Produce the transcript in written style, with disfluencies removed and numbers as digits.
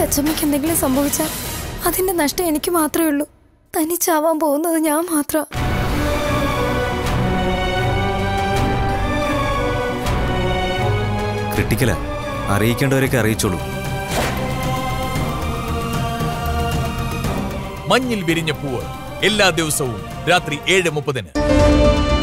അച്ഛമ്മയ്ക്ക് എന്തെങ്കിലും സംഭവിച്ചാൽ അതിന്റെ നഷ്ടം എനിക്ക് മാത്രമേ ഉള്ളൂ. തനിച്ചാവാൻ പോകുന്നത് ഞാൻ മാത്രം. ക്രിട്ടിക്കലാ, അറിയിക്കേണ്ടവരൊക്കെ അറിയിച്ചോളൂ. മഞ്ഞിൽ വിരിഞ്ഞ പൂവ് എല്ലാ ദിവസവും രാത്രി 7:30.